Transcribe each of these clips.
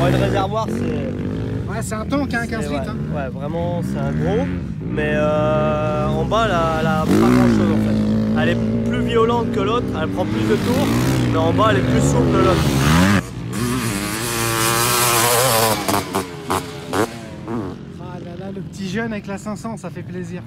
Alors le réservoir c'est... Ouais, c'est un tank, hein, 15 litres. Ouais, Hein. ouais, vraiment c'est un gros. Mais en bas elle a pas grand chose en fait. Elle est plus violente que l'autre, elle prend plus de tours. Mais en bas elle est plus souple que l'autre. Ah là là, le petit jeune avec la 500, ça fait plaisir.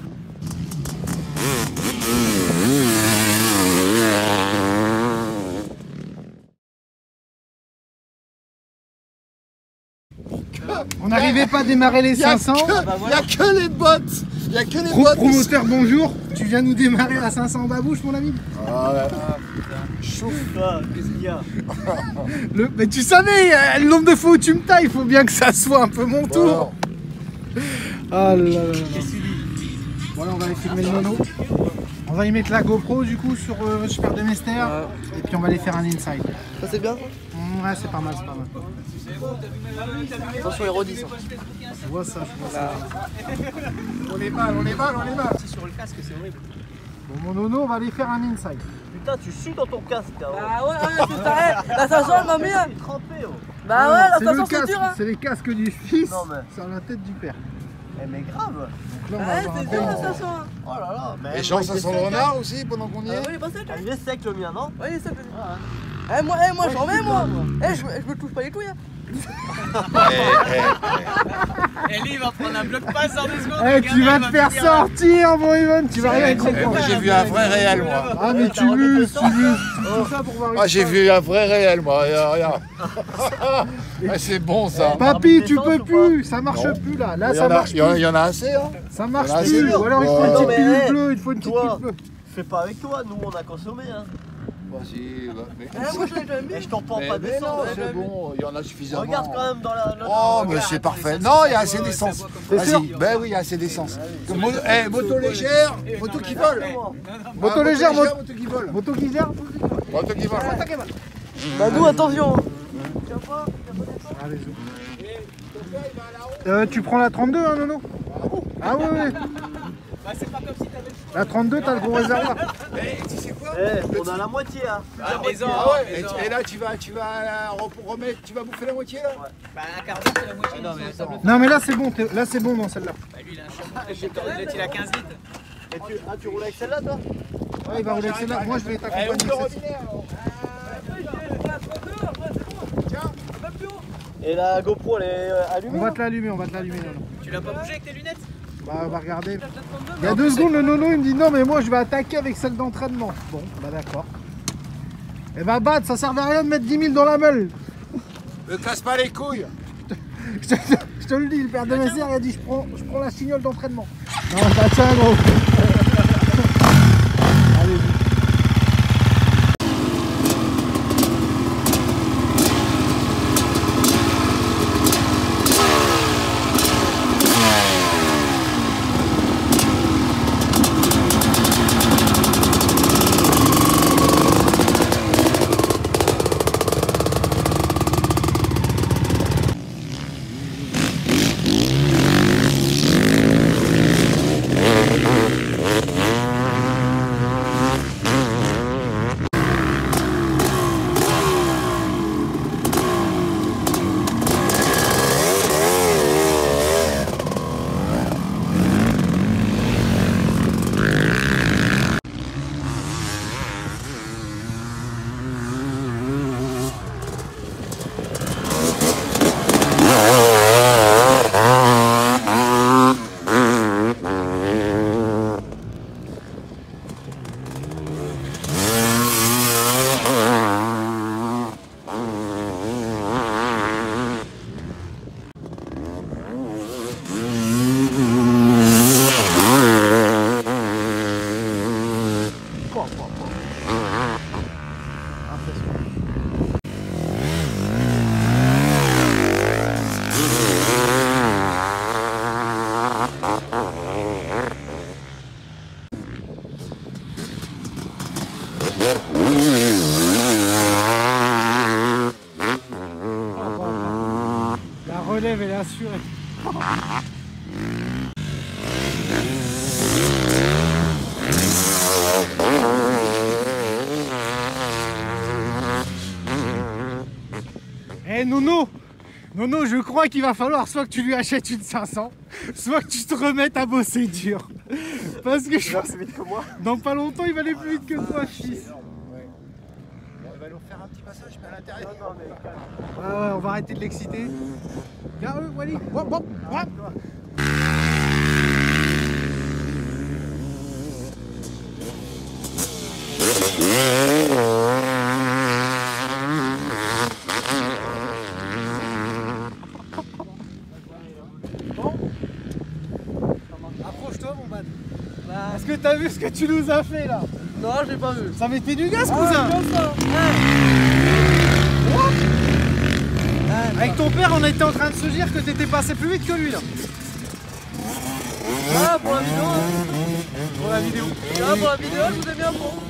On n'arrivait pas à démarrer les 500. Il n'y a que les bottes. Il n'y a que les bottes. Promoteur, bonjour. Tu viens nous démarrer à 500 babouche, mon ami. Chauffe là, qu'est-ce qu'il y a? Mais tu savais, le nombre de fois où tu me tailles, il faut bien que ça soit un peu mon tour. Ah là là. Qu'est-ce que tu dis? Voilà, on va aller filmer le mono. On va y mettre la GoPro du coup sur Super Demester. Et puis on va aller faire un inside. Ça c'est bien? Ouais, c'est pas mal, c'est pas mal. Attention Hérodis. Je vois ça, je vois ça. On les balles, on les balles, on les balles. C'est sur le casque, c'est horrible. Bon, mon nono, on va aller faire un inside. Putain, tu sues dans ton casque. Hein. Bah ouais, c'est pareil. La station elle m'a mis. Il est trempé. Oh. Bah ouais, la C'est station le c'est casque, dur. Hein. c'est les casques du fils Non, mais- sur la tête du père. Eh, mais grave. Donc là, on va Ouais, avoir un c'est dur la bel- station. Hein. Oh là là. Mais Et chance à son renard aussi pendant qu'on y Ouais, est. il est pas sec. Il est sec le mien, non? Ouais, il est sec. Moi j'en mets moi. Je me touche pas les couilles. Hein. Et lui, il va prendre un bloc passe en 2 secondes. Eh, tu vas te faire sortir, mon Ivan, tu vas rien comprendre. J'ai vu un vrai réel, moi. Ah, mais tu veux tout ça pour voir une Ah, j'ai chose. vu un vrai réel, moi. Regarde. Ah, c'est bon, ça. Papy, tu Descente peux ou pas? plus, ça marche Non. plus là. Là, Il y ça en a- marche il y en a- plus. il y en a assez, hein. Ça marche Il y en a plus. assez. Ou alors il faut Ouais. une Non, petite mais, pilule hey, bleue, il faut une petite toi. pilule bleue. Fais pas avec toi, nous on a consommé. Hein. Vas-y, va. Mais- Moi je l'ai déjà mis. Et je t'entends Mais, pas mais descendre. non, hein. c'est bon, il y en a suffisamment. Regarde quand même dans la. Oh, mais c'est parfait. Non, il y a assez d'essence. C'est sûr? Vas-y, ben oui, il y a assez d'essence. Moto légère, moto qui vole. Moto légère, moto qui vole. moto qui gère. Moto qui vole. Bah nous attention. Allez, tu prends la 32, hein, Nono? Ah oui, oui. Bah, c'est pas comme si t'avais. La 32, t'as le gros réservoir. Tu sais quoi? Eh, on a la moitié. Hein. Ah, maison. Ah ouais, et là tu vas remettre, tu vas bouffer la moitié là? Bah, un quart d'heure, c'est la moitié. Non, mais attends. Non, mais là, c'est bon, là, c'est bon dans celle-là. Bah, lui, il a un chameau. Il a 15 litres. Et tu roules avec celle-là toi? Ouais, il va rouler avec celle-là. Moi, je vais t'accompagner avec celle-ci. Et la GoPro elle est allumée? On va te l'allumer, Nono. Tu l'as pas bougé avec tes lunettes? Bah, on va regarder. Il y a 2 secondes, le Nono, il me dit non, mais moi, je vais attaquer avec celle d'entraînement. Bon, bah, d'accord. Et bah, Bad, ça sert à rien de mettre 10 000 dans la meule. Ne casse pas les couilles. Je te le dis, le père de Messer, il a dit je prends la chignole d'entraînement. Non, bah tiens, gros. Allez, la relève, elle est assurée. Eh Nono, Non, je crois qu'il va falloir soit que tu lui achètes une 500, soit que tu te remettes à bosser dur. Parce que je pense vite que moi. dans pas longtemps, il va aller plus vite que toi, fils. Il va nous faire un petit passage à l'intérieur. Ouais, on va arrêter de l'exciter. Viens, Wally. Hop, hop, hop. Bon. Approche-toi, mon bad. Est-ce que t'as vu ce que tu nous as fait là? Non, je l'ai pas vu. Ça mettait du gaz, cousin. Avec ton père, on était en train de se dire que t'étais passé plus vite que lui là. Ah, pour la vidéo. Pour la vidéo. Ah, pour la vidéo, je vous ai mis un fond.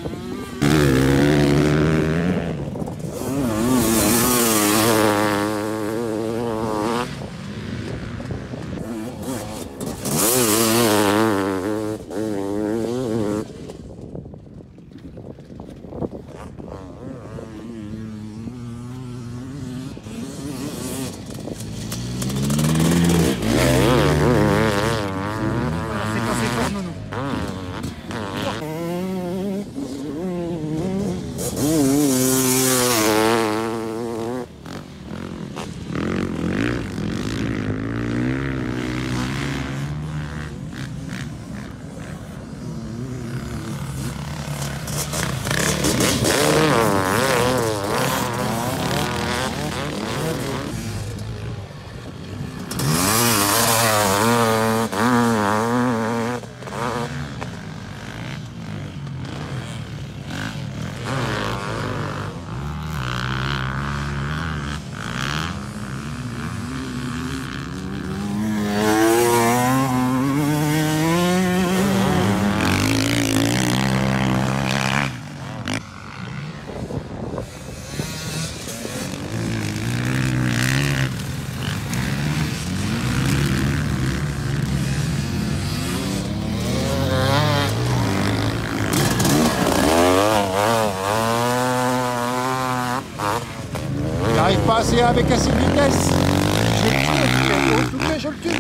J'arrive pas assez avec assez de vitesse. Je le tue, en tout cas, je le tue.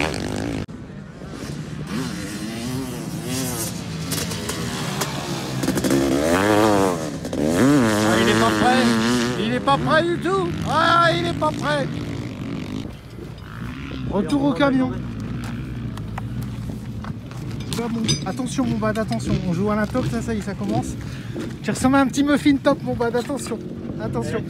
Ah, il est pas prêt. Il est pas prêt du tout. Ah, il est pas prêt. Retour au camion. Tu vois, attention mon bad, attention. On joue à la top, ça y est, ça commence. Tu ressembles à un petit muffin top mon bad, attention. Attention.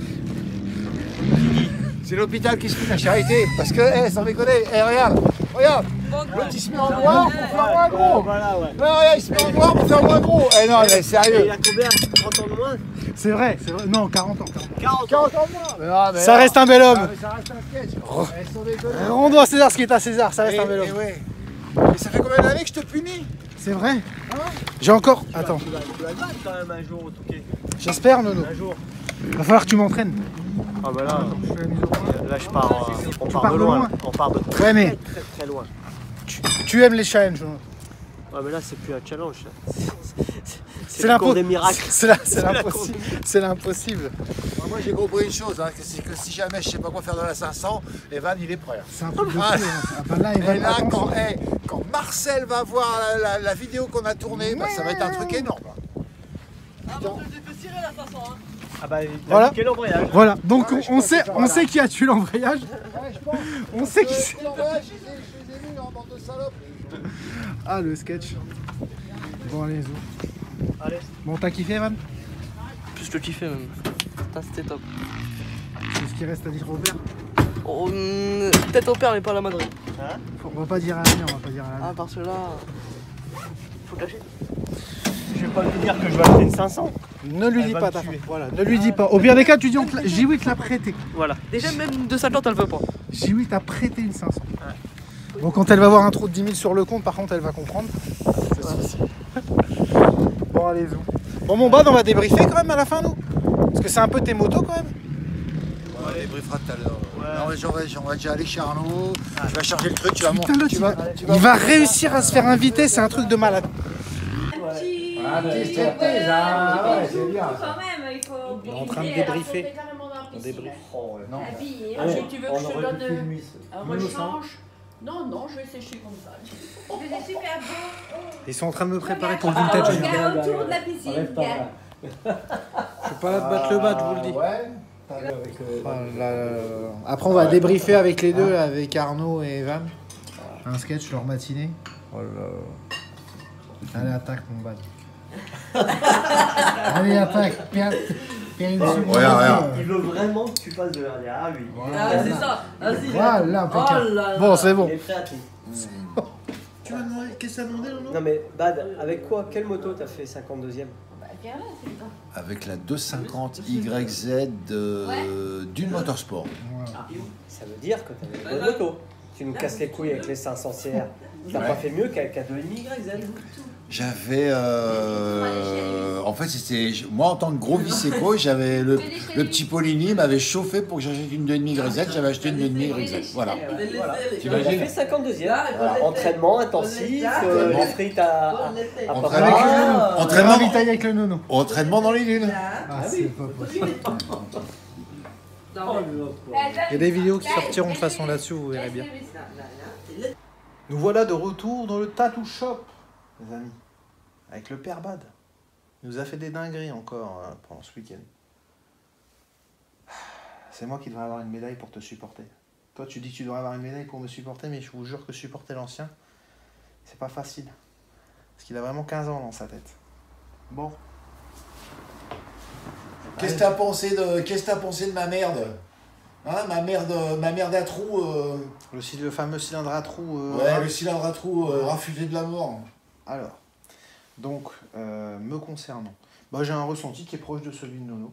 C'est l'hôpital qui se fout de la charité. Parce que, sans déconner, regarde. Regarde. L'autre il se met en noir pour faire moins gros. Voilà, ouais. Non, regarde, il se met en noir pour faire moins gros. Eh non, mais Et sérieux. il a combien? 30 ans de moins? C'est vrai. Non, 40 ans. 40 ans. 40 ans de moins. Mais non, mais Ça non. reste un bel homme. Ah, mais ça reste un sketch. Eh, sans déconner. Rendons à César ce qui est à César, ça reste un bel homme. Ouais. Et ça fait combien d'années que je te punis? C'est vrai. J'ai encore. Attends. Tu vas le battre quand même un jour au Touquet. J'espère, Nono. Un jour. Va falloir que tu m'entraînes. Ah bah là, Je fais la mise au point. là je pars, on part pars de de loin. loin. Là. On part de très Ouais, mais très loin. tu aimes les challenges. Nono. Ouais mais là c'est plus un challenge. C'est la cour des miracles. C'est l'impossible. C'est l'impossible. Moi j'ai compris une chose, hein, c'est que si jamais je sais pas quoi faire dans la 500, Evan il est prêt. C'est un truc de fou. Ah, Ah bah là, il va Et là attention. quand Marcel va voir la vidéo qu'on a tournée, bah, ça va être un truc énorme. Ah, bon, je les ai fait cirer la 500, hein. Ah bah Voilà. quel embrayage. Voilà, donc Ouais, je on pense sait, que ça on va, sait qui a tué l'embrayage. Ouais, je pense. On sait qui c'est. Je les ai mis en bande de salopes. Ah, le sketch. Bon, allez, zou. Allez. Bon, t'as kiffé, Evan? Plus je te kiffais même. Putain, c'était top. C'est ce qui reste à dire au père. Oh, peut-être au père, mais pas à la Madrid. On va pas dire à la mère, on va pas dire à la Ah, mère. parce que là. Faut lâcher. Je vais pas lui dire que je vais acheter une 500. Ne lui Elle dis va pas me ta tuer. femme. Voilà, ne lui dis pas. Au pire des cas, tu dis Jiwi te l'a prêté. Voilà. Déjà, même 250, elle veut pas. Jiwi t'a prêté une 500. Bon, quand elle va voir un trou de 10 000 sur le compte, par contre, elle va comprendre. Bon, allez, zou. Bon, mon bad, on va débriefer quand même à la fin, nous. Parce que c'est un peu tes motos quand même. On débriefera tout à l'heure. On va déjà aller chez Arnaud, je vais charger le truc, tu vas Putain, monter. l'autre, il va réussir à se faire inviter, c'est un truc de malade. Ah, petit striptease, ah, ouais, c'est bien. Quand même, il faut. On est en train de débriefer. débrief. Non. Habillé. Ouais. Tu veux que je te donne un Nous, rechange? Non, non, je vais sécher comme ça. C'est super beau. Ils sont en train de me préparer pour le Regarde, vintage. regarde autour de la piscine. Regarde. Je suis pas là de battre le bat, je vous le dis. Ouais. Après, on va débriefer avec les deux, là, avec Arnaud et Evan. Un sketch leur matinée. Oh là. Allez, attaque, mon bad. Allez, attaque. Regarde. Il veut vraiment que tu fasses de l'arrière. Ah oui. Ah, c'est ça. Vas-y. Voilà, Oh impeccable. là là. Bon, c'est bon. Il est prêt à tout. Tu m'as demandé, qu'est-ce que t'as demandé, Lolo? Non mais Bad, avec quoi? Quelle moto t'as fait 52e? Bah, viens là, c'est ça. Avec la 250 YZ d'une Motorsport. Ça veut dire que t'avais une bonne moto. Tu nous casses les couilles avec les 500 CR. T'as pas fait mieux qu'avec la 2,5 YZ. J'avais. En fait, c'était. Moi, en tant que gros vice-éco, j'avais le petit Polini m'avait chauffé pour que j'achète une 2,5 YZ. J'avais acheté une 2,5 YZ. Voilà. Voilà. T'imagines? T'as fait 52e. Voilà. Entraînement intensif, les frites à Entraînement. papa. Entraînement ravitaillé avec le nono. Entraînement dans les dunes. Ah, c'est pas possible. Il y a des vidéos qui sortiront de façon là-dessus, vous verrez bien. Nous voilà de retour dans le Tattoo Shop, les amis, avec le père Bad. Il nous a fait des dingueries encore pendant ce week-end. C'est moi qui devrais avoir une médaille pour te supporter. Toi, tu dis que tu devrais avoir une médaille pour me supporter, mais je vous jure que supporter l'ancien, c'est pas facile. Parce qu'il a vraiment 15 ans dans sa tête. Bon. Qu'est-ce que t'as pensé de ma merde? Hein, ma merde à trous. Le fameux cylindre à trous. Ouais, le cylindre à trous raffusé de la mort. Alors, donc, me concernant, bah, j'ai un ressenti qui est proche de celui de Nono.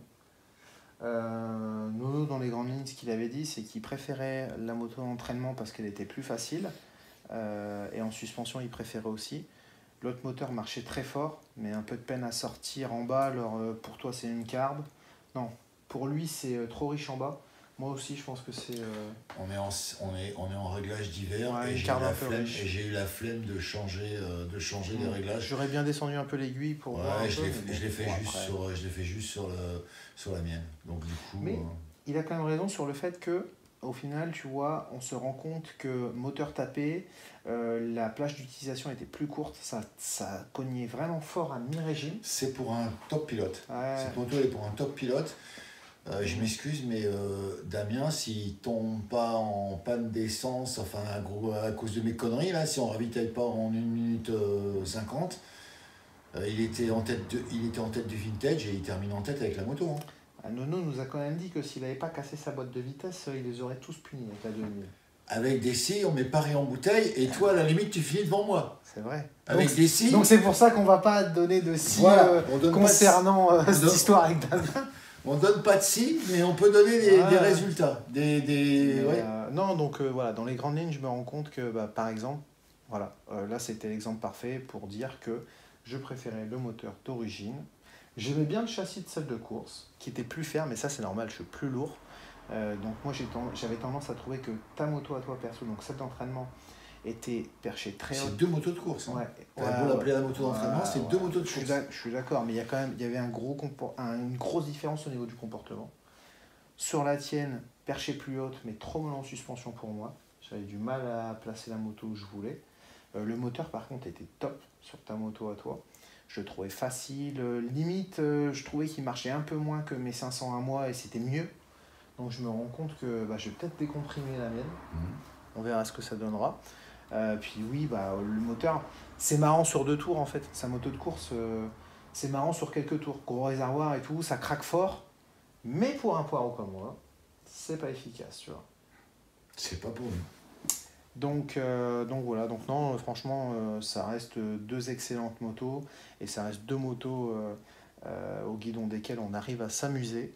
Nono, dans les grandes lignes, ce qu'il avait dit, c'est qu'il préférait la moto d'entraînement parce qu'elle était plus facile. Et en suspension, il préférait aussi. L'autre moteur marchait très fort, mais un peu de peine à sortir en bas. Alors, pour toi, c'est une carbe. Non, pour lui, c'est trop riche en bas. Moi aussi, je pense que c'est... On est en réglage d'hiver Ouais, et une j'ai carbe un peu riche. eu la flemme de changer les réglages. J'aurais bien descendu un peu l'aiguille pour voir un Ouais, je peu, l'ai mais fait bon, juste sur la mienne. Donc du coup. Mais il a quand même raison sur le fait que, au final, tu vois, on se rend compte que moteur tapé, la plage d'utilisation était plus courte, ça cognait vraiment fort à mi-régime. C'est pour un top pilote. Ouais. Cette moto est pour un top pilote. Je m'excuse, mais Damien, s'il tombe pas en panne d'essence, enfin à cause de mes conneries, là, si on ne ravitaille pas en 1 minute 50, il était en tête du vintage et il termine en tête avec la moto. Hein. Nono nous a quand même dit que s'il n'avait pas cassé sa boîte de vitesse, il les aurait tous punis avec la 2000. Avec des scies, on met Paris en bouteille et toi, à la limite, tu finis devant moi. C'est vrai. Avec des scies. Donc c'est pour ça qu'on va pas donner de scies Voilà, on donne concernant pas de cette histoire avec Damien. On donne pas de scies, mais on peut donner des résultats. Non, donc voilà, dans les grandes lignes, je me rends compte que, bah, par exemple, voilà, là c'était l'exemple parfait pour dire que je préférais le moteur d'origine. J'aimais bien le châssis de celle de course, qui était plus ferme, mais ça c'est normal, je suis plus lourd. Donc moi j'avais tendance à trouver que ta moto à toi perso, donc celle d'entraînement, était perchée très haut. C'est 2 motos de course. Hein. Ouais. T'as beau l'appeler la moto d'entraînement, c'est 2 motos de course. Je suis d'accord, mais il y avait une grosse différence au niveau du comportement. Sur la tienne, perchée plus haute, mais trop mollo en suspension pour moi. J'avais du mal à placer la moto où je voulais. Le moteur, par contre, était top sur ta moto à toi. Je le trouvais facile. Limite, je trouvais qu'il marchait un peu moins que mes 500 à moi et c'était mieux. Donc je me rends compte que je vais peut-être décomprimer la mienne. On verra ce que ça donnera. Puis oui, le moteur, c'est marrant sur 2 tours en fait. Sa moto de course, c'est marrant sur quelques tours. Gros réservoir et tout, ça craque fort. Mais pour un poireau comme moi, c'est pas efficace, tu vois. C'est pas pour nous. Donc voilà, donc non, franchement, ça reste 2 excellentes motos. Et ça reste 2 motos au guidon desquelles on arrive à s'amuser.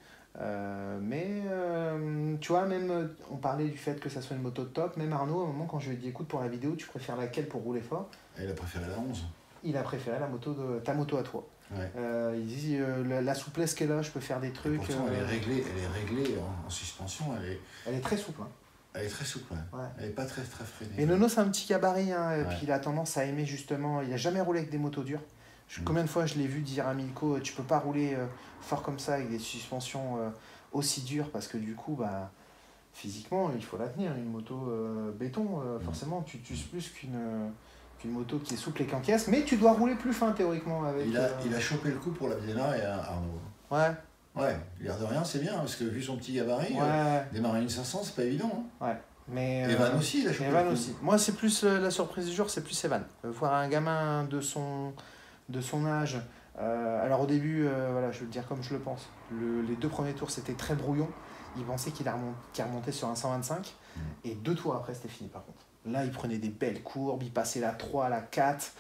Tu vois, même on parlait du fait que ça soit une moto de top, même Arnaud, à un moment quand je lui ai dit écoute, pour la vidéo tu préfères laquelle pour rouler fort, il a préféré la 11. Il a préféré ta moto à toi. Ouais. Il dit la souplesse qu'elle a, je peux faire des trucs. Pourtant, elle est réglée en suspension, elle est très souple. Hein. Elle est très souple, ouais. Elle n'est pas très freinée. Et Nono, c'est un petit gabarit, hein, puis il a tendance à aimer justement, il a jamais roulé avec des motos dures. Combien de fois je l'ai vu dire à Milko, tu peux pas rouler fort comme ça avec des suspensions aussi dure parce que du coup, bah, physiquement, il faut la tenir. Une moto béton, forcément, tu t'uses plus qu'une moto qui est souple et qu'encaisse, mais tu dois rouler plus fin théoriquement avec. Il a chopé le coup pour la Viena et Arnaud. Ouais. Ouais, l'air de rien, c'est bien, parce que vu son petit gabarit, Ouais. démarrer une 500, c'est pas évident. Hein. Ouais. Mais, Evan aussi, il a chopé Evan le coup. aussi. Moi, c'est plus la surprise du jour, c'est plus Evan. Voir un gamin de son âge. Alors au début, voilà, je vais le dire comme je le pense. Les 2 premiers tours, c'était très brouillon. Il pensait qu'il remontait sur un 125. Et 2 tours après, c'était fini par contre. Là, il prenait des belles courbes, il passait la 3, la 4.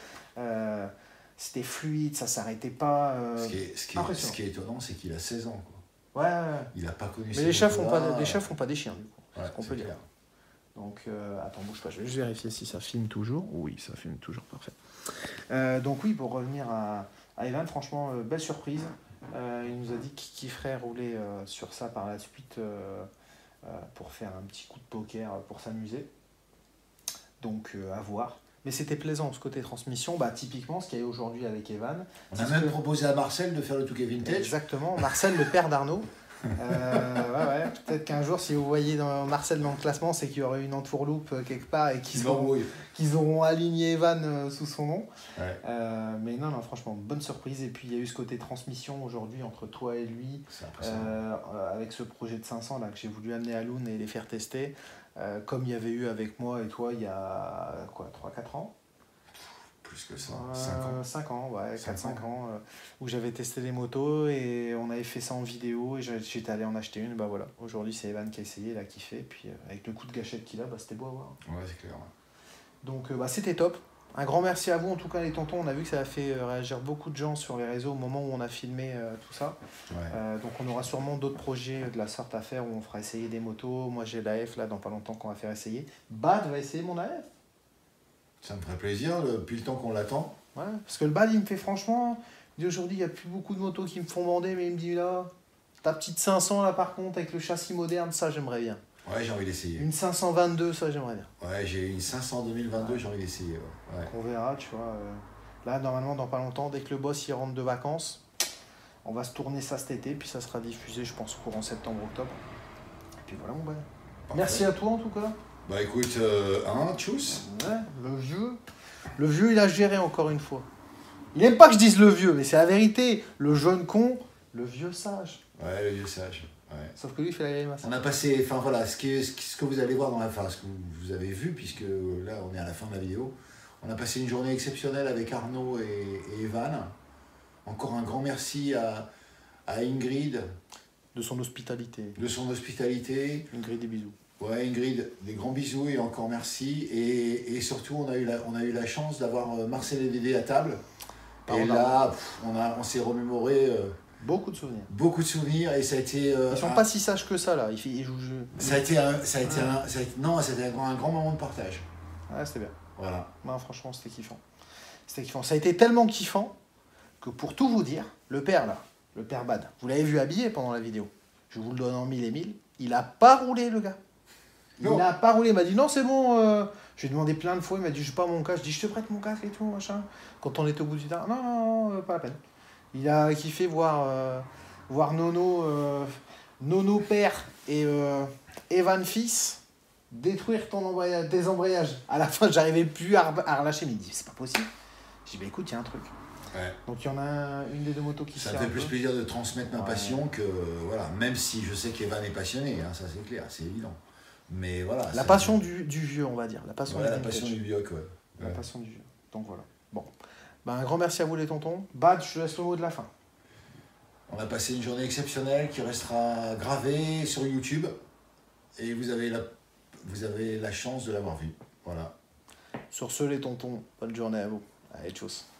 C'était fluide, ça s'arrêtait pas. Ce qui est étonnant, c'est qu'il a 16 ans. Quoi. Ouais. Il n'a pas connu Mais ces les chats motos-là. font pas des chiens, du coup. Ouais, C'est ce qu'on peut dire. clair. Donc, attends, bouge pas, je vais juste vérifier si ça filme toujours. Oui, ça filme toujours, parfait. Donc oui, pour revenir à Evan, franchement, belle surprise. Il nous a dit qu'il kifferait rouler sur ça par la suite pour faire un petit coup de poker pour s'amuser. Donc, à voir. Mais c'était plaisant, ce côté transmission. Bah, typiquement, ce qu'il y a aujourd'hui avec Evan. On a même proposé à Marcel de faire le Touquet Vintage. Exactement, Marcel, le père d'Arnaud. Ouais. Peut-être qu'un jour, si vous voyez Marcel dans le classement, c'est qu'il y aurait une entourloupe quelque part et qu'ils auront aligné Evan sous son nom. Ouais. Mais non, franchement, bonne surprise. Et puis, il y a eu ce côté transmission aujourd'hui entre toi et lui. C'est impressionnant. Avec ce projet de 500 là, que j'ai voulu amener à Loun et les faire tester. Comme il y avait eu avec moi et toi il y a quoi, 3-4 ans. Plus que ça, 5 ans. 5 ans, ouais, 4-5 ans, où j'avais testé les motos et on avait fait ça en vidéo et j'étais allé en acheter une. Bah voilà, aujourd'hui c'est Evan qui a essayé, il a kiffé. Puis avec le coup de gâchette qu'il a, bah, c'était beau à voir. Ouais, c'est clair. Donc bah, c'était top. Un grand merci à vous en tout cas les tontons. On a vu que ça a fait réagir beaucoup de gens sur les réseaux au moment où on a filmé tout ça. Ouais. Donc on aura sûrement d'autres projets de la sorte à faire où on fera essayer des motos. Moi j'ai l'AF là dans pas longtemps qu'on va faire essayer. Bad va essayer mon AF. Ça me ferait plaisir, depuis le temps qu'on l'attend. Ouais, parce que le Bad il me fait franchement, il dit aujourd'hui il n'y a plus beaucoup de motos qui me font bander, mais il me dit là, ta petite 500 là par contre avec le châssis moderne, ça j'aimerais bien. Ouais, j'ai envie d'essayer. Une 522, ça j'aimerais bien. Ouais, j'ai une 500 2022, j'ai envie d'essayer. Ouais. Donc on verra, tu vois. Là normalement dans pas longtemps, dès que le boss il rentre de vacances, on va se tourner ça cet été, puis ça sera diffusé je pense courant septembre-octobre. Et puis voilà mon Bad. Merci à toi en tout cas. Bah écoute, tchuss. Ouais, le vieux il a géré encore une fois. Il aime pas que je dise le vieux, mais c'est la vérité. Le jeune con, le vieux sage. Ouais, le vieux sage. Ouais. Sauf que lui il fait la grimace. On a passé, enfin voilà, ce que vous allez voir dans la fin, ce que vous avez vu, puisque là on est à la fin de la vidéo. On a passé une journée exceptionnelle avec Arnaud et Evan. Encore un grand merci à Ingrid. De son hospitalité. Ingrid, des bisous. Ouais, Ingrid, des grands bisous et encore merci. Et surtout, on a eu la chance d'avoir Marcel et Dédé à table. Et là, on s'est remémoré beaucoup de souvenirs. Et ça a été. Ils sont pas si sages que ça là. Ils jouent. Ça a été un grand moment de partage. Ouais, c'était bien. Voilà. Non, franchement, c'était kiffant. Ça a été tellement kiffant que pour tout vous dire, le père Bad, vous l'avez vu habillé pendant la vidéo. Je vous le donne en 1000 et 1000. Il a pas roulé le gars. Il n'a pas roulé, il m'a dit non c'est bon, je lui ai demandé plein de fois, il m'a dit je pas mon casque, je dis je te prête mon casque et tout machin. Quand on était au bout du terrain, non, pas la peine. Il a kiffé voir Nono père et Evan fils détruire tes embrayages. À la fin j'arrivais plus à relâcher, mais il dit c'est pas possible. Je dis bah écoute il y a un truc. Ouais. Donc il y en a une des deux motos qui ça me fait plus plaisir de transmettre ma passion que voilà, même si je sais qu'Evan est passionné, hein, ça c'est clair, c'est évident. Mais voilà. La passion du vieux, on va dire. La passion, la passion du vieux, quoi. La passion du vieux. Donc voilà. Bon. Ben, un grand merci à vous les tontons. Bad, je te laisse le mot de la fin. On a passé une journée exceptionnelle qui restera gravée sur YouTube. Et vous avez la chance de l'avoir vue. Voilà. Sur ce les tontons, bonne journée à vous. Allez, tchuss.